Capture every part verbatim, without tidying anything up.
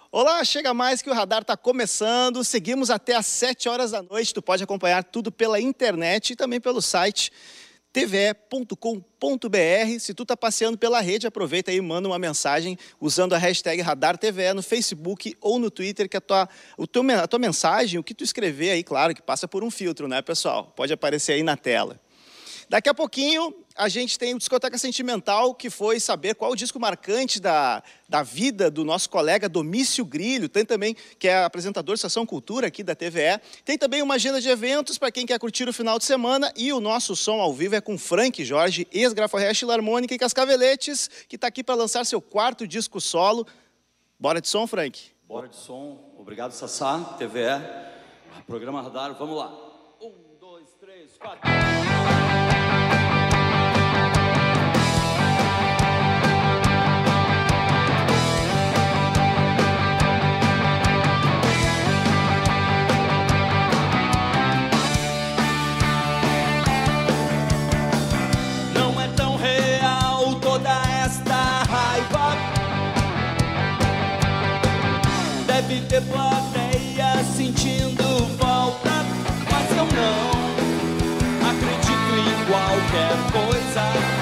Olá, chega mais que o Radar está começando. Seguimos até às sete horas da noite. Tu pode acompanhar tudo pela internet e também pelo site t v e ponto com ponto b r. Se tu tá passeando pela rede, aproveita aí e manda uma mensagem usando a hashtag Radar T V E no Facebook ou no Twitter, que a tua, o teu, a tua mensagem, o que tu escrever aí, claro, que passa por um filtro, né, pessoal? Pode aparecer aí na tela. Daqui a pouquinho, a gente tem o Discoteca Sentimental, que foi saber qual o disco marcante da, da vida do nosso colega Domício Grilho. Tem também, que é apresentador de Estação Cultura aqui da T V E. Tem também uma agenda de eventos para quem quer curtir o final de semana. E o nosso som ao vivo é com Frank Jorge, ex-Graforrest, Filarmônica e Cascaveletes, que está aqui para lançar seu quarto disco solo. Bora de som, Frank? Bora de som. Obrigado, Sassá, T V E. Programa Radar, vamos lá. Um, dois, três, quatro... Deve ter plateia sentindo falta, mas eu não acredito em qualquer coisa.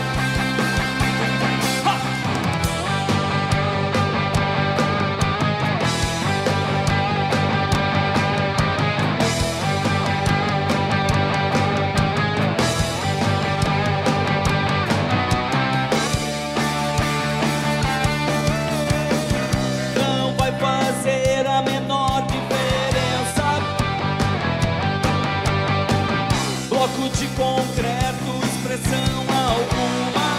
De concreto, expressão alguma.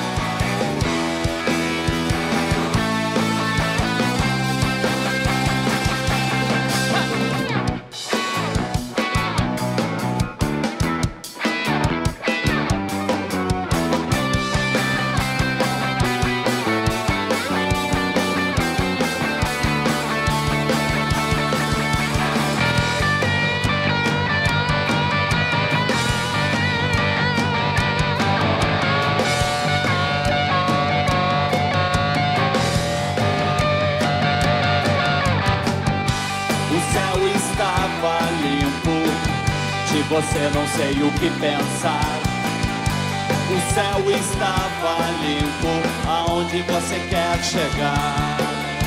Você não sei o que pensar. O céu estava limpo. Aonde você quer chegar?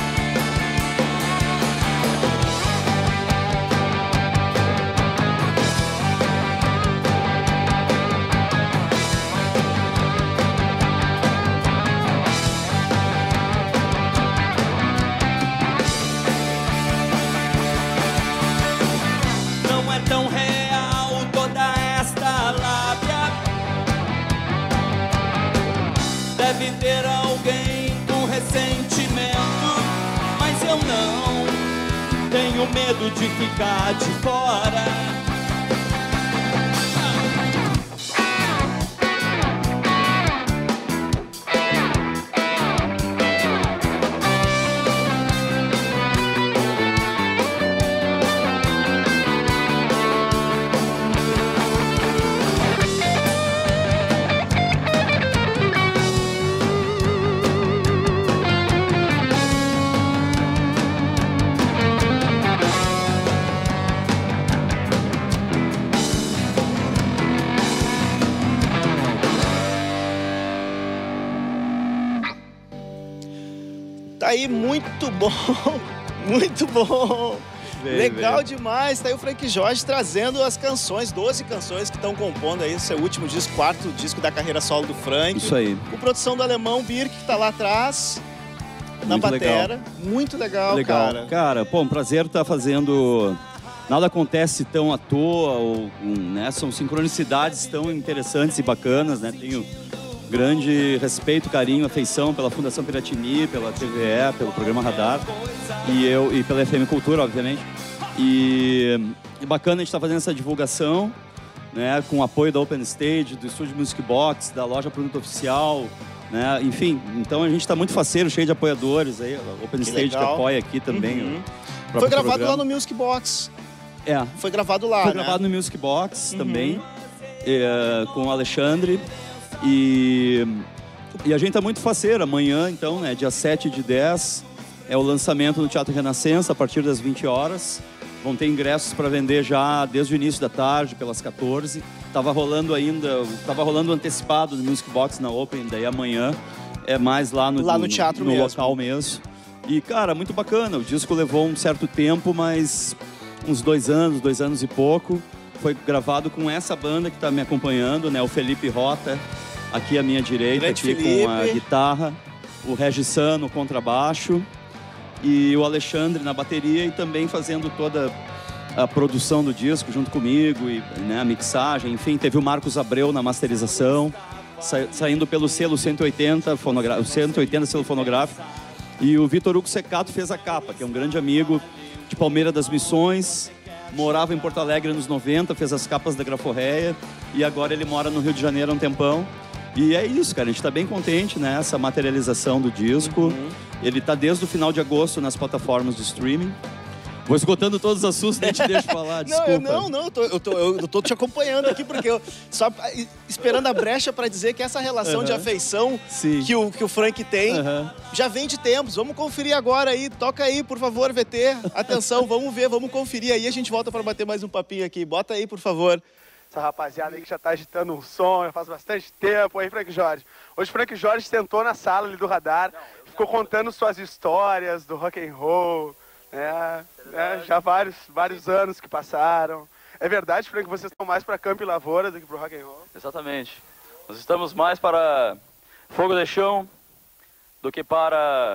Não é tão real deve ter alguém com ressentimento, mas eu não tenho medo de ficar de fora. Tá aí, muito bom, muito bom. Bem, legal bem. Demais. Tá aí o Frank Jorge trazendo as canções, doze canções que estão compondo aí o seu último disco, quarto disco da carreira solo do Frank. Isso aí. Com produção do alemão Birk, que tá lá atrás, na muito batera. Legal. Muito legal, legal, cara. Cara, pô, um prazer estar fazendo... Nada acontece tão à toa, ou, né? São sincronicidades tão interessantes e bacanas, né? Tenho grande respeito, carinho, afeição pela Fundação Piratini, pela T V E, pelo programa Radar e, eu, e pela F M Cultura, obviamente. E, e bacana a gente estar tá fazendo essa divulgação, né, com o apoio da Open Stage, do Estúdio Music Box, da loja Produto Oficial, né, enfim. Então a gente está muito faceiro, cheio de apoiadores. Aí, a Open que Stage legal. que apoia aqui também. Uhum. Foi gravado programa. lá no Music Box. É. Foi gravado lá, Foi né? gravado no Music Box uhum. também, é, com o Alexandre. E, e a gente tá muito faceiro. Amanhã, então, né, dia sete de dez, é o lançamento no Teatro Renascença a partir das vinte horas. Vão ter ingressos para vender já desde o início da tarde, pelas quatorze. Tava rolando ainda, tava rolando antecipado no Music Box na Open, daí amanhã é mais lá no, lá no teatro no, no mesmo. local mesmo. E, cara, muito bacana. O disco levou um certo tempo, mas uns dois anos, dois anos e pouco. Foi gravado com essa banda que está me acompanhando, né? O Felipe Rota, aqui à minha direita, Grande aqui Felipe. com a guitarra. O Regissan no contrabaixo. E o Alexandre na bateria e também fazendo toda a produção do disco junto comigo, e, né, a mixagem. Enfim, teve o Marcos Abreu na masterização, sa saindo pelo selo cento e oitenta, o cento e oitenta selo fonográfico. E o Vitor Hugo Secato fez a capa, que é um grande amigo de Palmeira das Missões, morava em Porto Alegre nos noventa, fez as capas da Graforreia e agora ele mora no Rio de Janeiro há um tempão. E é isso, cara, a gente está bem contente, né, essa materialização do disco. Uhum. Ele está desde o final de agosto nas plataformas de streaming. Vou esgotando todos os assuntos, nem te deixo falar, desculpa. Não, não, não, eu tô, eu, tô, eu tô te acompanhando aqui, porque eu só esperando a brecha para dizer que essa relação uhum. de afeição que o, que o Frank tem uhum. já vem de tempos. Vamos conferir agora aí, toca aí, por favor, V T. Atenção, vamos ver, vamos conferir aí, a gente volta para bater mais um papinho aqui. Bota aí, por favor. Essa rapaziada aí que já tá agitando um som, já faz bastante tempo. Aí, Frank Jorge. Hoje o Frank Jorge sentou na sala ali do Radar, ficou contando suas histórias do rock and roll, né? É, já vários, vários anos que passaram. É verdade, Frank, que vocês estão mais para Campo e Lavoura do que para o rock and roll? Exatamente. Nós estamos mais para Fogo de Chão do que para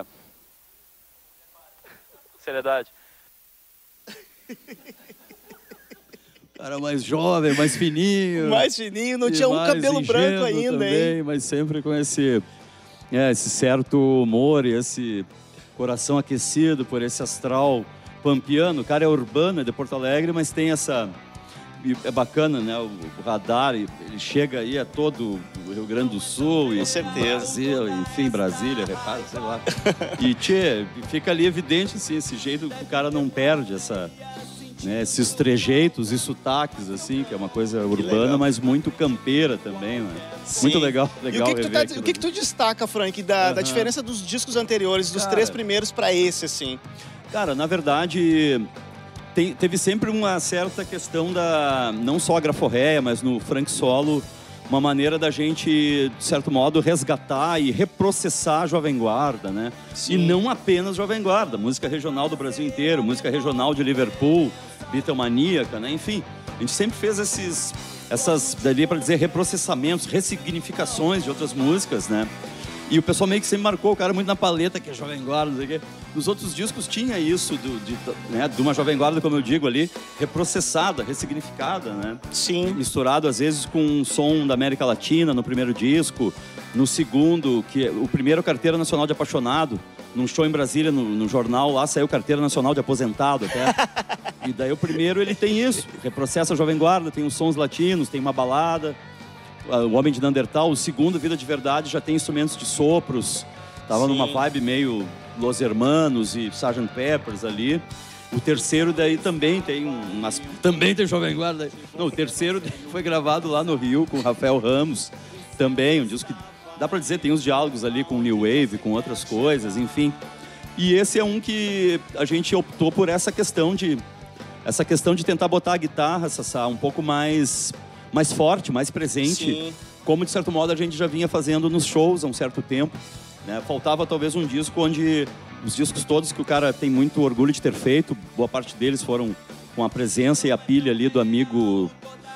seriedade. Cara mais jovem, mais fininho. Mais fininho, não tinha um cabelo branco ainda, também, hein? Mas sempre com esse, é, esse certo humor e esse coração aquecido por esse astral pampiano. O cara é urbano, é de Porto Alegre, mas tem essa... É bacana, né? O, o Radar, ele chega aí a todo o Rio Grande do Sul. Com e certeza. Brasil, enfim, Brasília, repara, sei lá. E, tchê, fica ali evidente, assim, esse jeito que o cara não perde essa... Né, esses trejeitos e sotaques, assim, que é uma coisa urbana, mas muito campeira também, né? Muito legal, legal. E o que, que, tu, tá, o que, que tu destaca, Frank, da, uhum. da diferença dos discos anteriores, dos cara, três primeiros para esse, assim? Cara, na verdade, tem, teve sempre uma certa questão da, não só a Graforreia, mas no Frank Solo, uma maneira da gente, de certo modo, resgatar e reprocessar a Jovem Guarda, né? Sim. E não apenas Jovem Guarda, música regional do Brasil inteiro, música regional de Liverpool, Beatlemaníaca, né? Enfim, a gente sempre fez esses, essas, daria para dizer, reprocessamentos, ressignificações de outras músicas, né? E o pessoal meio que sempre marcou o cara muito na paleta, que é Jovem Guarda, não sei o quê. Nos outros discos tinha isso, do, de, né, de uma Jovem Guarda, como eu digo ali, reprocessada, ressignificada, né? Sim. Misturado, às vezes, com um som da América Latina no primeiro disco. No segundo, que o primeiro Carteira Nacional de Apaixonado, num show em Brasília, no, no jornal, lá saiu Carteira Nacional de Aposentado até. E daí o primeiro, ele tem isso, reprocessa a Jovem Guarda, tem os sons latinos, tem uma balada. O Homem de Neandertal. O segundo, Vida de Verdade, já tem instrumentos de sopros. Tava Sim. numa vibe meio Los Hermanos e sergeant Peppers ali. O terceiro daí também tem umas... Também tem Jovem Guarda. Não, o terceiro foi gravado lá no Rio com o Rafael Ramos. Também, um disco que dá pra dizer, tem uns diálogos ali com New Wave, com outras coisas, enfim. E esse é um que a gente optou por essa questão de... Essa questão de tentar botar a guitarra, Sassá, um pouco mais... mais forte, mais presente, Sim. como de certo modo a gente já vinha fazendo nos shows há um certo tempo, né? Faltava talvez um disco onde os discos todos que o cara tem muito orgulho de ter feito, boa parte deles foram com a presença e a pilha ali do amigo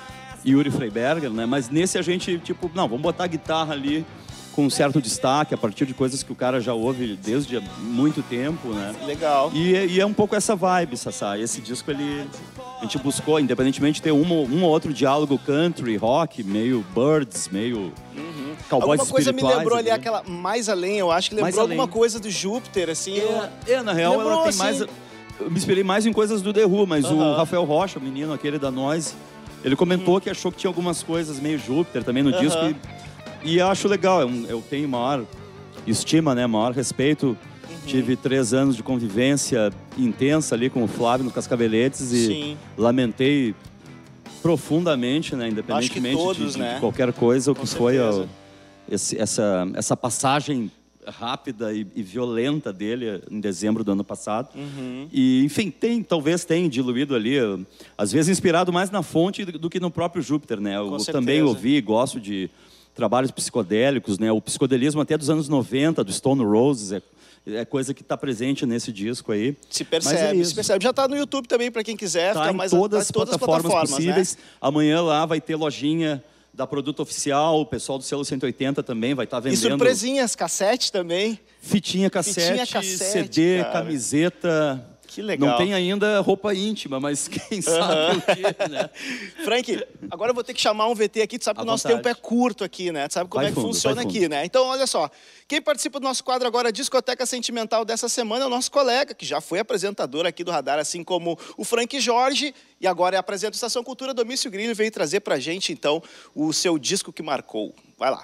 Yuri Freiberger, né? Mas nesse a gente, tipo, não, vamos botar a guitarra ali com um certo destaque, a partir de coisas que o cara já ouve desde muito tempo, né? Legal. E, e é um pouco essa vibe, Sassá. Esse disco, ele... A gente buscou, independentemente de ter um, um ou outro diálogo country, rock, meio Birds, meio uhum. cowboys alguma coisa me lembrou ali, né? aquela Mais Além, eu acho que lembrou alguma coisa do Júpiter, assim. É, eu... é na real, lembrou, ela tem assim... mais... Eu me inspirei mais em coisas do The Who, mas uhum. o Rafael Rocha, o menino aquele da Noise, ele comentou uhum. que achou que tinha algumas coisas meio Júpiter também no uhum. disco. E, e eu acho legal, eu, eu tenho maior estima, né, maior respeito. Uhum. Tive três anos de convivência intensa ali com o Flávio no Cascaveletes e Sim. lamentei profundamente, né, independentemente todos, de, né? de qualquer coisa, o que com foi a, esse, essa, essa passagem rápida e, e violenta dele em dezembro do ano passado. Uhum. E, enfim, tem, talvez tenha diluído ali, às vezes inspirado mais na fonte do, do que no próprio Júpiter, né? Eu também ouvi, gosto de trabalhos psicodélicos, né? O psicodelismo até dos anos noventa, do Stone Roses, é, é coisa que está presente nesse disco aí. Se percebe, é se percebe. Já está no YouTube também, para quem quiser. Tá ficar em mais todas, a, as todas as plataformas, plataformas possíveis. Né? Amanhã lá vai ter lojinha da Produto Oficial, o pessoal do Selo cento e oitenta também vai estar tá vendendo. E surpresinhas, cassete também. Fitinha, cassete, Fitinha, cassete C D, cara. Camiseta. Que legal. Não tem ainda roupa íntima, mas quem uh-huh. sabe o quê, né? Frank, agora eu vou ter que chamar um V T aqui. Tu sabe que o nosso tempo é curto aqui, né? Tu sabe como vai é que fundo, funciona aqui, né? Então, olha só. Quem participa do nosso quadro agora, Discoteca Sentimental dessa semana, é o nosso colega, que já foi apresentador aqui do Radar, assim como o Frank Jorge. E agora é apresenta a Estação Cultura. Domício Grillo veio trazer pra gente, então, o seu disco que marcou. Vai lá.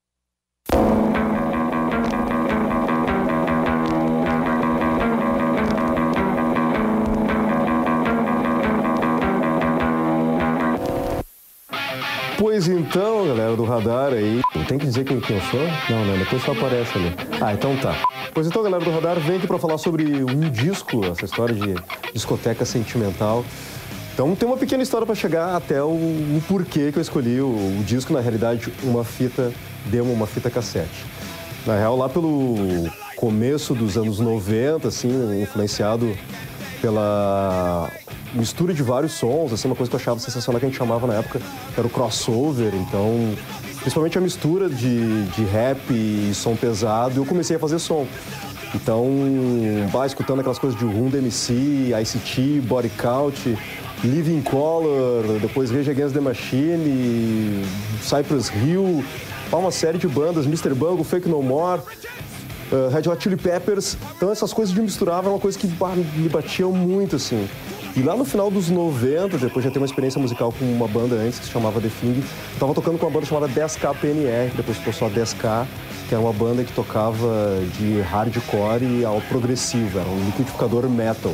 Pois então, galera do Radar aí, tem que dizer quem, quem eu sou? Não, né? Depois só aparece ali. Ah, então tá. Pois então, galera do Radar, vem aqui pra falar sobre um disco, essa história de discoteca sentimental. Então tem uma pequena história pra chegar até o, o porquê que eu escolhi o, o disco, na realidade, uma fita demo, uma fita cassete. Na real, lá pelo começo dos anos noventa, assim, influenciado pela mistura de vários sons, assim, uma coisa que eu achava sensacional que a gente chamava na época, que era o crossover, então, principalmente a mistura de, de rap e som pesado, eu comecei a fazer som. Então, vai escutando aquelas coisas de Run D M C, I C T, Body Count, Living Color, depois Rage Against the Machine, Cypress Hill, uma série de bandas, mister Bungle, Fake No More, uh, Red Hot Chili Peppers. Então essas coisas de misturar era uma coisa que bah, me batia muito, assim. E lá no final dos noventa, depois de ter uma experiência musical com uma banda antes que se chamava The Thing, eu tava tocando com uma banda chamada dez K P N R, depois ficou só dez K, que era uma banda que tocava de hardcore ao progressivo, era um liquidificador metal.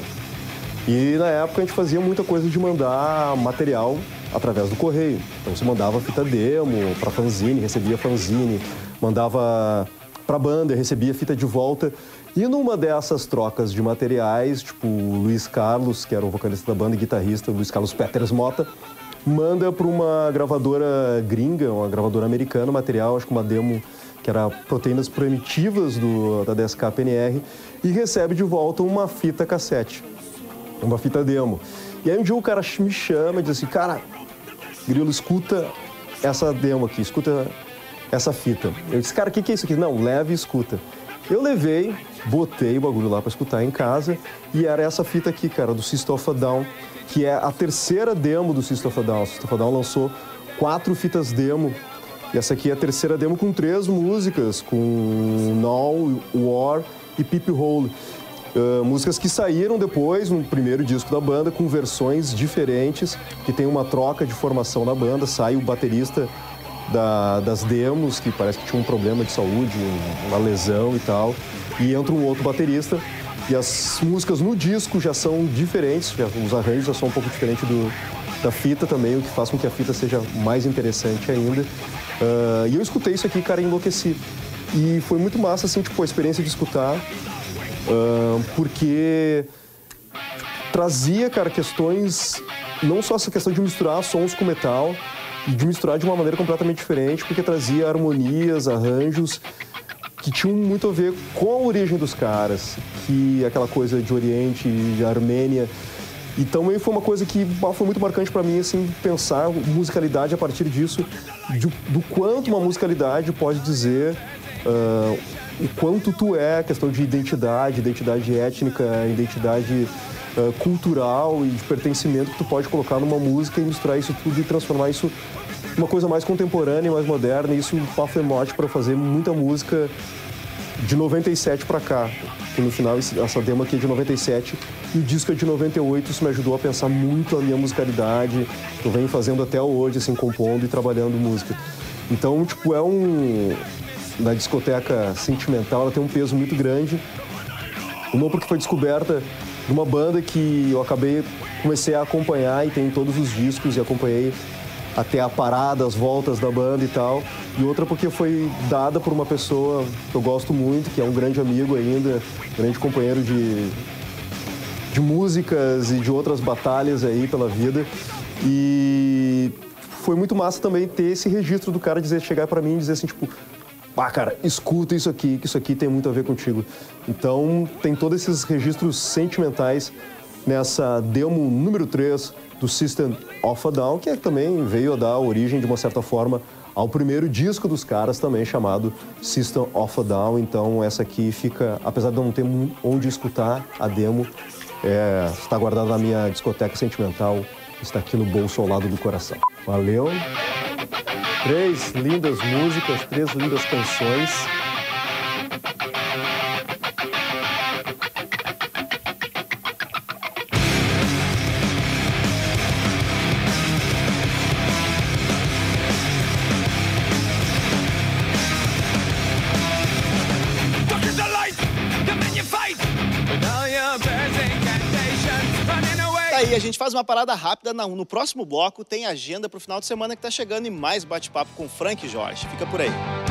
E na época a gente fazia muita coisa de mandar material através do correio. Então você mandava fita demo pra fanzine, recebia fanzine, mandava pra banda, recebia fita de volta. E numa dessas trocas de materiais, tipo, o Luiz Carlos, que era o vocalista da banda e guitarrista, Luiz Carlos Peters Mota, manda para uma gravadora gringa, uma gravadora americana, material, acho que uma demo que era Proteínas Primitivas do, da dez K P N R, e recebe de volta uma fita cassete, uma fita demo. E aí um dia o cara me chama e diz assim, cara, Grilo, escuta essa demo aqui, escuta essa fita. Eu disse, cara, o que, que é isso aqui? Não, leve e escuta. Eu levei, botei o bagulho lá pra escutar em casa e era essa fita aqui, cara, do System of a Down, que é a terceira demo do System of a Down. O System of a Down lançou quatro fitas demo e essa aqui é a terceira demo com três músicas, com Now, War e Peep Hole. Uh, músicas que saíram depois, no primeiro disco da banda, com versões diferentes, que tem uma troca de formação na banda, sai o baterista Da, das demos, que parece que tinha um problema de saúde, uma lesão e tal, e entra um outro baterista, e as músicas no disco já são diferentes, já, os arranjos já são um pouco diferentes do, da fita também, o que faz com que a fita seja mais interessante ainda. Uh, e eu escutei isso aqui, cara, enlouqueci. E foi muito massa, assim, tipo, a experiência de escutar, uh, porque trazia, cara, questões, não só essa questão de misturar sons com metal, e de misturar de uma maneira completamente diferente, porque trazia harmonias, arranjos que tinham muito a ver com a origem dos caras, que aquela coisa de Oriente, de Armênia. E também foi uma coisa que foi muito marcante para mim, assim, pensar musicalidade a partir disso, de, do quanto uma musicalidade pode dizer uh, o quanto tu é, a questão de identidade, identidade étnica, identidade uh, cultural e de pertencimento que tu pode colocar numa música e misturar isso tudo e transformar isso uma coisa mais contemporânea e mais moderna. E isso foi mote para fazer muita música de noventa e sete para cá. Que no final, essa demo aqui é de noventa e sete e o disco é de noventa e oito. Isso me ajudou a pensar muito a minha musicalidade. Eu venho fazendo até hoje, assim, compondo e trabalhando música. Então, tipo, é um... Na discoteca sentimental, ela tem um peso muito grande. Uma porque foi descoberta de uma banda que eu acabei, comecei a acompanhar e tem todos os discos e acompanhei até a parada, as voltas da banda e tal. E outra porque foi dada por uma pessoa que eu gosto muito, que é um grande amigo ainda, grande companheiro de, de músicas e de outras batalhas aí pela vida. E foi muito massa também ter esse registro do cara dizer, chegar pra mim e dizer assim, tipo, ah, cara, escuta isso aqui, que isso aqui tem muito a ver contigo. Então, tem todos esses registros sentimentais nessa demo número três do System of a Down, que também veio a dar origem, de uma certa forma, ao primeiro disco dos caras também, chamado System of a Down. Então, essa aqui fica, apesar de eu não ter onde escutar a demo, é, está guardada na minha discoteca sentimental, está aqui no bolso ao lado do coração. Valeu! Três lindas músicas, três lindas canções. Aí a gente faz uma parada rápida. No próximo bloco tem agenda para o final de semana que está chegando e mais bate-papo com Frank Jorge. Fica por aí.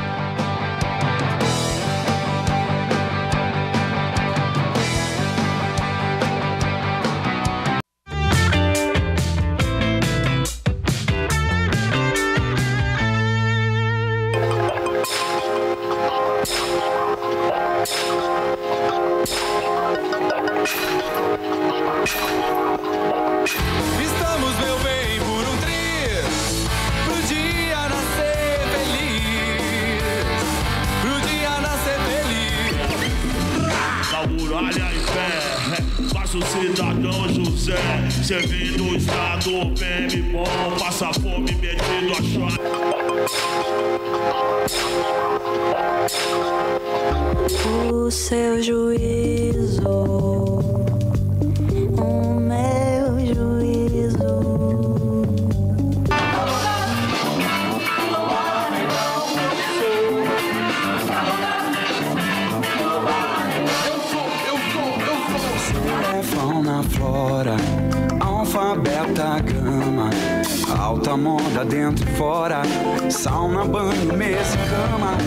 Estamos, meu bem, por um triz, pro dia nascer feliz, pro dia nascer feliz. Da muralha em pé, faço cidadão José, servindo o estado, P M bom, passa fome metido a chave. O seu juízo, o meu juízo. Fauna, flora, alfabeta, gama, alta moda dentro e fora, sauna, banho, mesa e cama.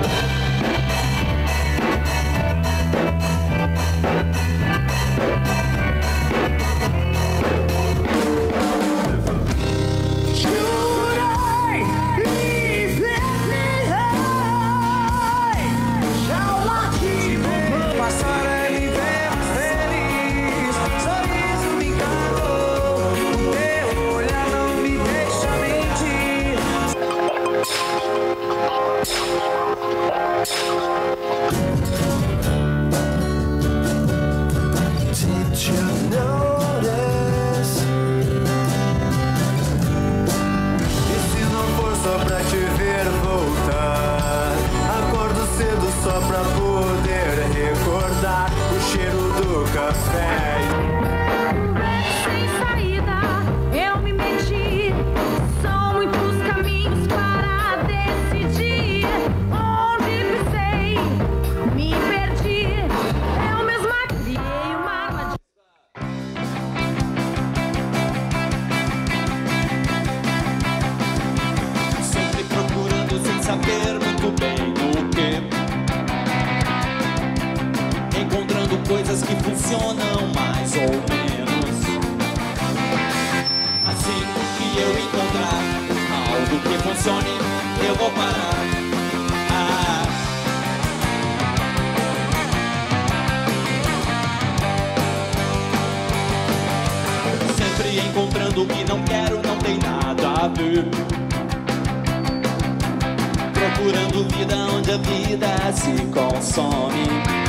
Coisas que funcionam mais ou menos. Assim que eu encontrar algo que funcione, eu vou parar. Ah. Sempre encontrando o que não quero, não tem nada a ver. Procurando vida onde a vida se consome.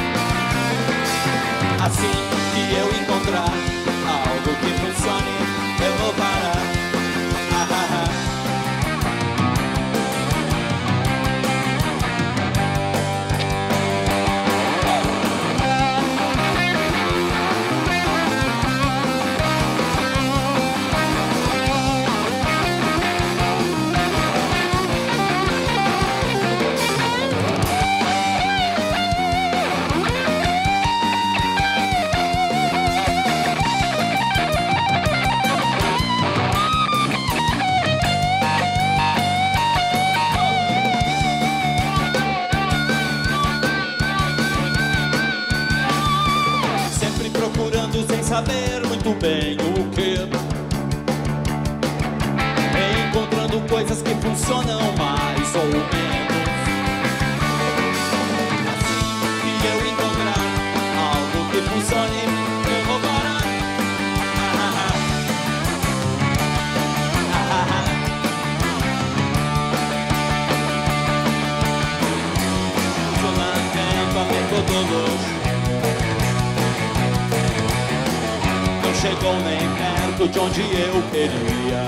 Assim que eu encontrar algo que funcione, eu vou parar. Ah, ah, ah. saber muito bem o que. Encontrando coisas que funcionam mais ou menos. Assim que eu encontrar algo que funcione, eu vou parar. Ah, ah, ah, ah. Funcionamento a metodologia não chegou nem perto de onde eu queria.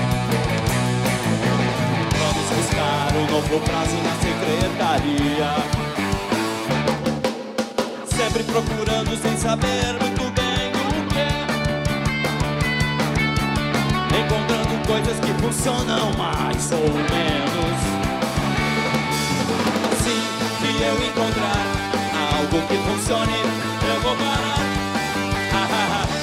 Vamos buscar um novo prazo na secretaria. Sempre procurando sem saber muito bem o que. Encontrando coisas que funcionam mais ou menos. Assim que eu encontrar algo que funcione, eu vou parar. Ah, ah, ah.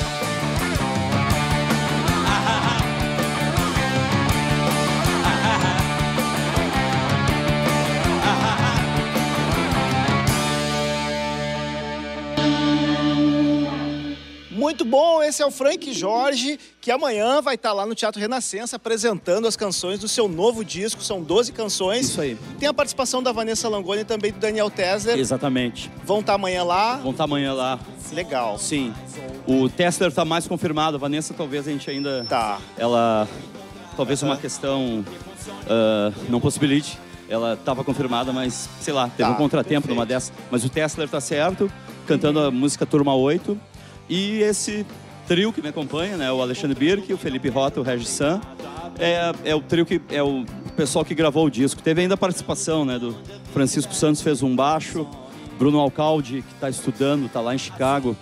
Muito bom, esse é o Frank Jorge, que amanhã vai estar lá no Teatro Renascença apresentando as canções do seu novo disco, são doze canções. Isso aí. Tem a participação da Vanessa Langoni e também do Daniel Tesler. Exatamente. Vão estar amanhã lá. Vão estar amanhã lá. Legal. Sim. O Tesler está mais confirmado, a Vanessa talvez a gente ainda... Tá. Ela... Talvez uma questão uh, não possibilite. Ela estava confirmada, mas, sei lá, teve Tá, um contratempo perfeito. numa dessas. Mas o Tesler tá certo, cantando a música Turma oito. E esse trio que me acompanha, né? O Alexandre Birk, o Felipe Rota, o Regis San. É, é o trio que... É o pessoal que gravou o disco. Teve ainda a participação, né? Do Francisco Santos fez um baixo. Bruno Alcalde, que está estudando, está lá em Chicago.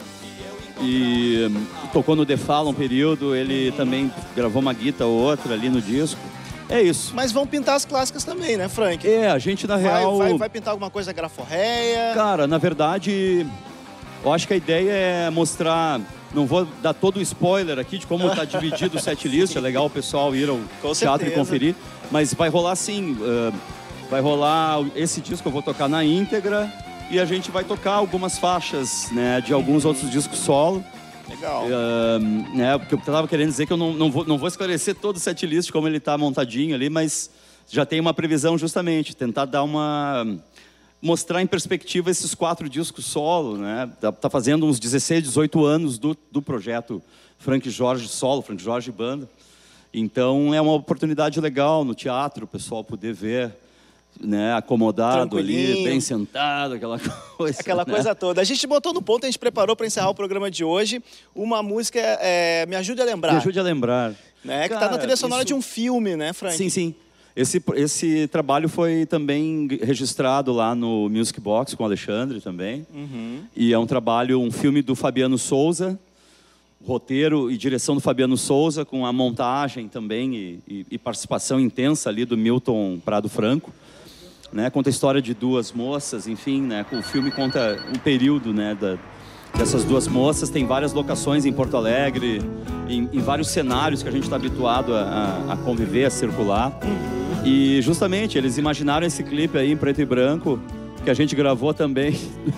E um, tocou no The Fala um período. Ele também gravou uma guitarra ou outra ali no disco. É isso. Mas vão pintar as clássicas também, né, Frank? É, a gente na real... Vai, vai, vai pintar alguma coisa graforreia? Cara, na verdade, eu acho que a ideia é mostrar... Não vou dar todo o spoiler aqui de como está dividido o setlist. É legal o pessoal ir ao Com teatro certeza. e conferir. Mas vai rolar sim. Uh, vai rolar esse disco, eu vou tocar na íntegra. E a gente vai tocar algumas faixas, né, de alguns outros discos solo. Legal. Uh, né, porque eu estava querendo dizer que eu não, não, vou, não vou esclarecer todo o setlist como ele está montadinho ali, mas já tem uma previsão justamente, tentar dar uma... mostrar em perspectiva esses quatro discos solo, né? Tá, tá fazendo uns dezesseis, dezoito anos do, do projeto Frank Jorge solo, Frank Jorge Banda. Então é uma oportunidade legal no teatro, o pessoal poder ver, né, acomodado ali, bem sentado, aquela coisa. Aquela né? coisa toda. A gente botou no ponto, a gente preparou para encerrar o programa de hoje uma música, é, Me Ajude a Lembrar. Me ajude a lembrar. Né, que Cara, tá na trilha sonora isso... de um filme, né, Frank? Sim, sim. Esse, esse trabalho foi também registrado lá no Music Box com o Alexandre também. Uhum. E é um trabalho, um filme do Fabiano Souza, roteiro e direção do Fabiano Souza, com a montagem também e, e, e participação intensa ali do Milton Prado Franco. Né? Conta a história de duas moças, enfim, né? O filme conta um período, né, da, dessas duas moças. Tem várias locações em Porto Alegre, em, em vários cenários que a gente está habituado a, a conviver, a circular. E justamente eles imaginaram esse clipe aí em preto e branco, que a gente gravou também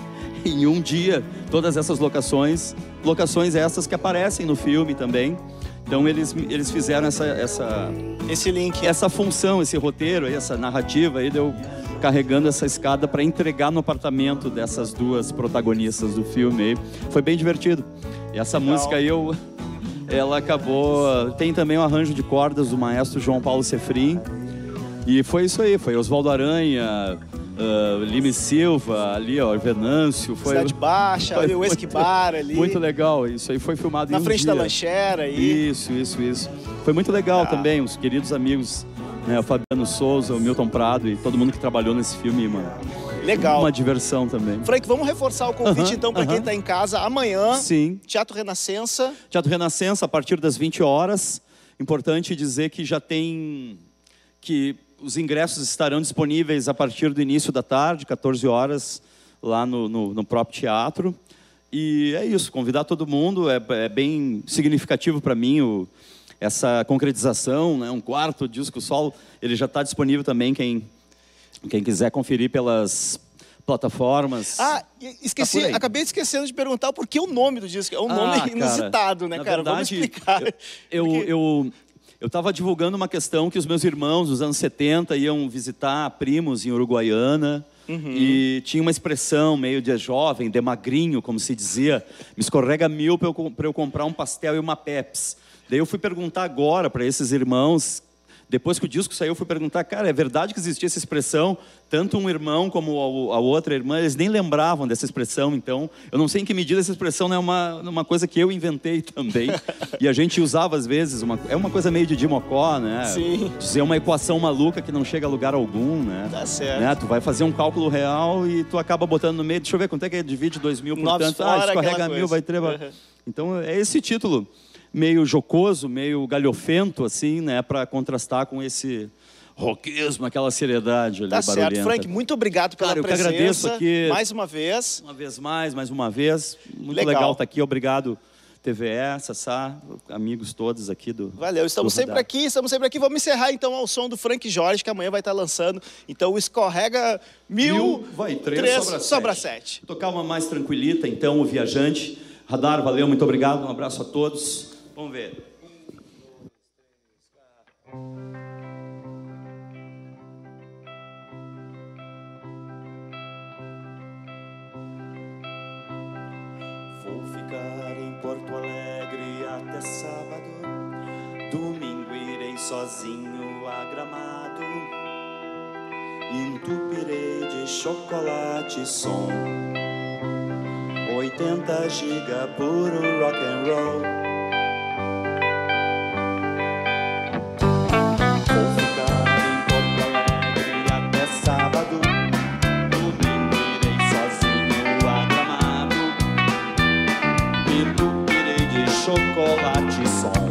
em um dia, todas essas locações, locações essas que aparecem no filme também. Então eles, eles fizeram essa, essa, esse link, essa função, esse roteiro, aí, essa narrativa aí, deu carregando essa escada para entregar no apartamento dessas duas protagonistas do filme aí. Foi bem divertido. E essa Legal. música aí, eu, ela acabou... Tem também o arranjo de cordas do maestro João Paulo Sefrim. E foi isso aí, foi Oswaldo Aranha, uh, Lime Silva, ali, ó, Venâncio. Foi, Cidade Baixa, ali, o Esquibar ali. Muito legal, isso aí foi filmado Na em um frente dia. da lanchera aí. Isso, isso, isso. Foi muito legal ah. também, os queridos amigos, né, o Fabiano Souza, o Milton Prado e todo mundo que trabalhou nesse filme, mano. Legal. Uma diversão também. Frank, vamos reforçar o convite, uh-huh, então, para uh-huh. quem está em casa. Amanhã, Sim. Teatro Renascença. Teatro Renascença, a partir das vinte horas. Importante dizer que já tem... que os ingressos estarão disponíveis a partir do início da tarde, quatorze horas, lá no, no, no próprio teatro. E é isso, convidar todo mundo. É, é bem significativo para mim o, essa concretização, né? Um quarto disco solo. Ele já está disponível também, quem, quem quiser conferir pelas plataformas. Ah, esqueci, Tá acabei esquecendo de perguntar por que o nome do disco. É um nome Ah, inusitado, né, na cara? verdade, Vamos explicar. Eu, eu, eu, eu tava divulgando uma questão que os meus irmãos, nos anos setenta, iam visitar primos em Uruguaiana. Uhum. E tinha uma expressão meio de jovem, de magrinho, como se dizia, me escorrega mil para eu, pra eu comprar um pastel e uma Pepsi. Daí eu fui perguntar agora para esses irmãos, depois que o disco saiu, eu fui perguntar, cara, é verdade que existia essa expressão? Tanto um irmão como a, a outra irmã, eles nem lembravam dessa expressão, então eu não sei em que medida essa expressão não é uma, uma coisa que eu inventei também. E a gente usava às vezes, uma, é uma coisa meio de Dimocó, né? Sim. Dizer uma equação maluca que não chega a lugar algum, né? Tá certo. Né? Tu vai fazer um cálculo real e tu acaba botando no meio, deixa eu ver quanto é que divide dois mil por tanto, ah, escorrega mil, vai ter... Uhum. Então é esse título. Meio jocoso, meio galhofento, assim, né? Para contrastar com esse rockismo, aquela seriedade ali, tá barulhenta. Certo, Frank, muito obrigado pela Cara, eu presença. que agradeço aqui. Mais uma vez. Uma vez mais, mais uma vez. Muito legal, legal estar aqui. Obrigado, T V E, Sassá, amigos todos aqui do... Valeu, estamos do sempre Radar. aqui, estamos sempre aqui. Vamos encerrar, então, ao som do Frank Jorge, que amanhã vai estar lançando. Então, o Escorrega Mil... Mil vai, três, três sobra, sobra sete. sete. Vou tocar uma mais tranquilita, então, o Viajante. Radar, valeu, muito obrigado. Um abraço a todos. Vamos ver. Vou ficar em Porto Alegre até sábado. Domingo irei sozinho a Gramado. Entupirei de chocolate e som. oitenta giga puro rock and roll. Vou ficar em Porto Alegre até sábado. Domingo irei sozinho a Gramado. Entupirei de chocolate e som.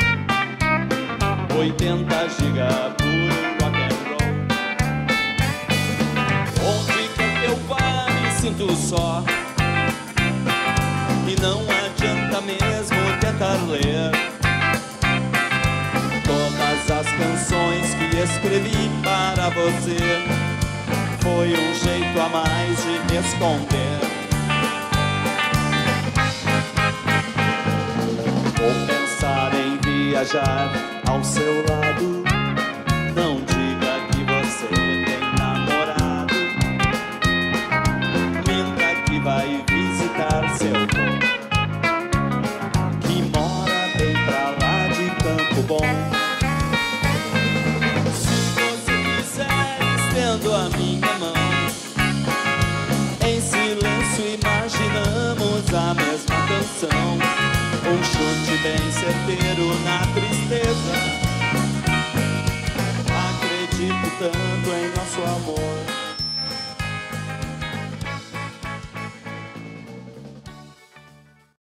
oitenta giga puro rock and roll. Onde quer que eu vá me sinto só. E não adianta mesmo tentar ler todas as canções que escrevi para você. Foi um jeito a mais de me esconder. Vou pensar em viajar ao seu lado. Não diga que você tem namorado. Minta que vai visitar seu avô, que mora bem pra lá de Campo Bom. Se você quiser, estendo a minha mão. Em silêncio imaginamos a mesma canção. Um chute bem certeiro na tristeza. Acredito tanto em nosso amor.